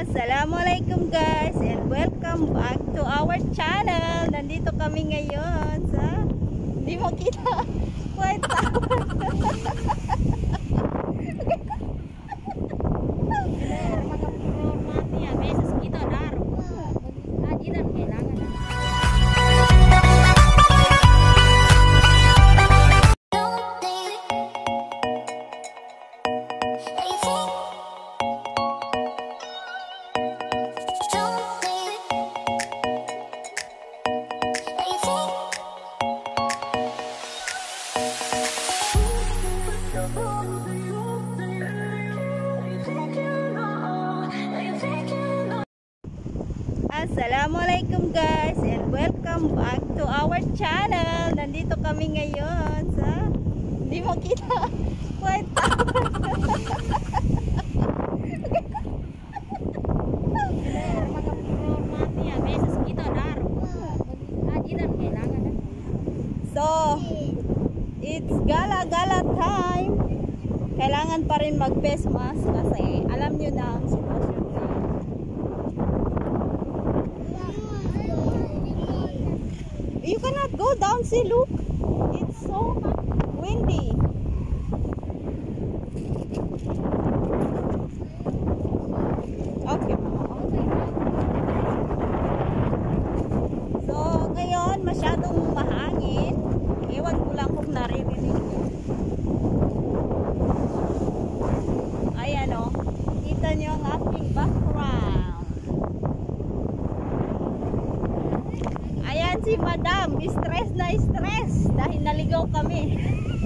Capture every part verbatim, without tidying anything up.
Assalamualaikum guys and welcome back to our channel. Nandito kami ngayon sa, hindi mo kita, White Tower. Assalamualaikum guys and welcome back to our channel. Nandito kami ngayon sa, hindi mo kita, White Tower. So, it's gala-gala time. Kailangan pa rin mag-face mask kasi alam nyo na ang sitwasyon. You cannot go down, see, look. It's so windy. Okay. So, ngayon, masyadong mahangin. Ewan ko lang kung naririnig ko. Ayan o. Kita nyo ang aking background. Ayan si Madam, stress na stress dahil naligaw kami.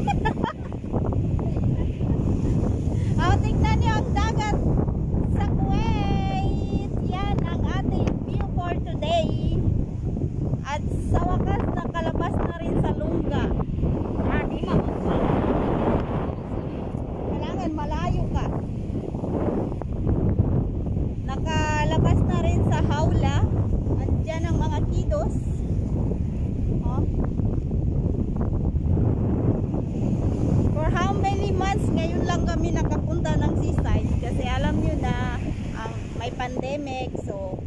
Oh, tingnan niyo ang dagat sa Kuwait. Yan ang ating view for today. At sa wakas nakalabas na rin sa lungga. Ah, di ma. Kailangan malayo ka. Nakalabas na rin sa hawla. Andiyan ang mga kidos. For how many months ngayon lang kami nakapunta ng seaside kasi alam nyo na ang may pandemic, so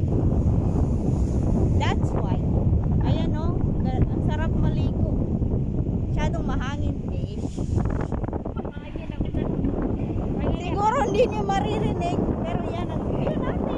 that's why. Ayan o, ang sarap maligo. Masyadong mahangin, babe. Siguro hindi nyo maririnig pero yan ang view natin.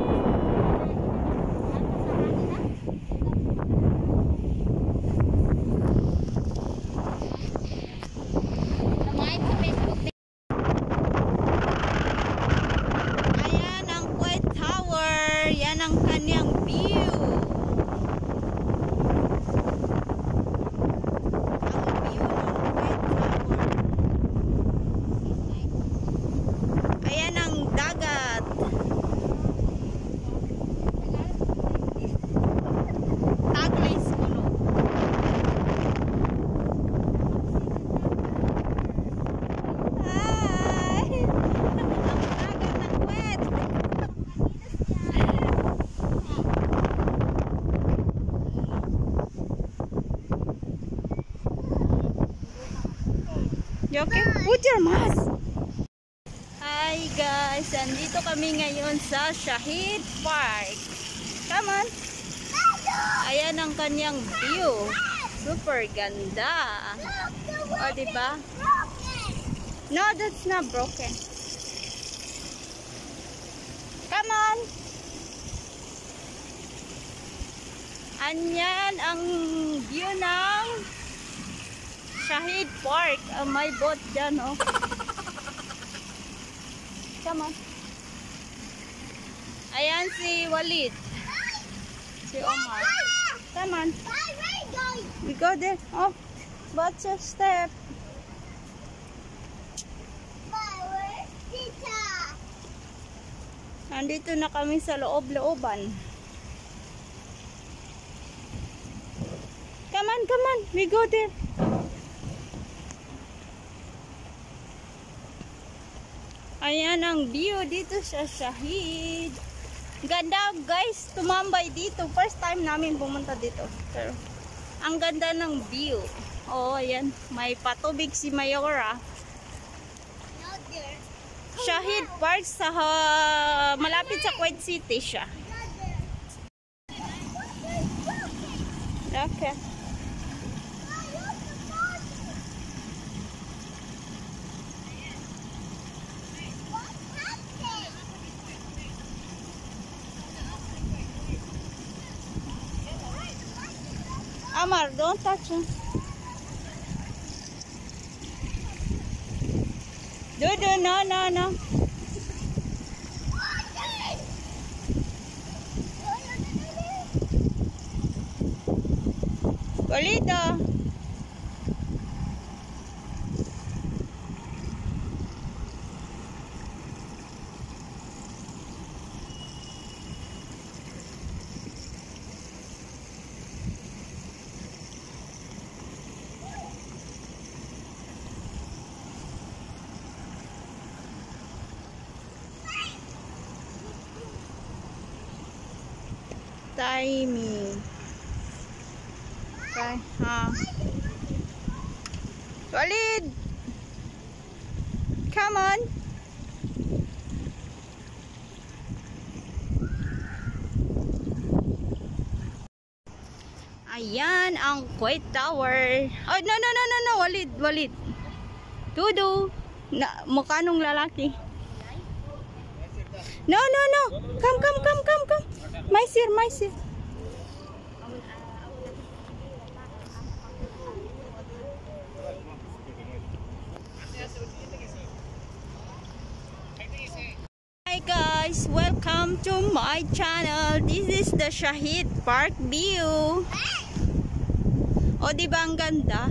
Okay, put your mask. Hi guys, andito kami ngayon sa Shahid Park. Come on. Ayan ang kanyang view. Super ganda. O, diba? No, that's not broken. Come on. Anyan ang view ng Shahid Park. Uh, may boat dyan, oh. Come on. Ayan si Walid. Si Omar. Come on. We go there. Oh, watch your step. Nandito na kami sa loob-looban. Come on, come on. We go there. Ayan ang view dito sa Shahid. Ganda guys, tumambay dito. First time namin pumunta dito. Pero ang ganda ng view. Oh, ayan. May patubig si Mayora. Shahid Park sa uh, malapit Malapit sa Kuwait City siya. Okay. Amar, don't touch him. Dudu, no, no, no. Polito. Timing. Okay, ha. Walid! Come on! Ayan ang Kuwait Tower. Oh, no, no, no, no, no, Walid, Walid. Dudu. Na, mukha nung lalaki. No, no, no. Come, come, come, come, come. My sir, my sir. Hi guys, welcome to my channel. This is the Shahid Park view. O, di ba ang ganda?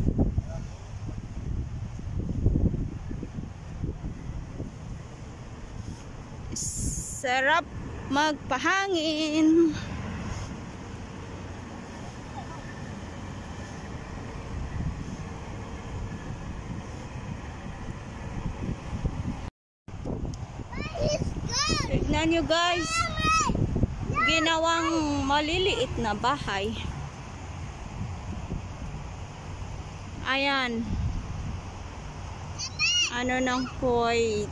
Sarap magpahangin. Tignan nyo guys, ginawang maliliit na bahay. Ayan, ano ng Kuwait.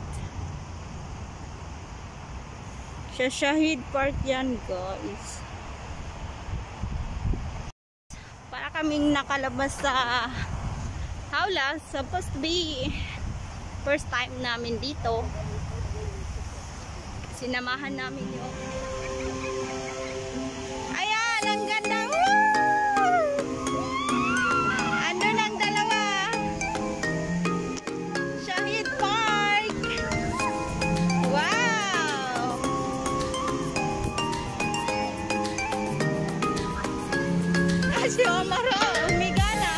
Sa Shahid Park yan guys. Para kaming nakalabas sa hawla. Supposed to be first time namin dito. Sinamahan namin yung ayan, ang ganda. Ano ng dalawa? Shahid Park. Wow. Si Omaro, umigana.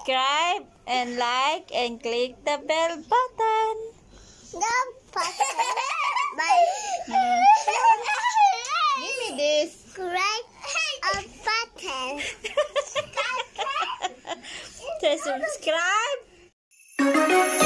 subscribe and like and click the bell button. The button. Bye. Hmm. Give me this. Click a button. To subscribe.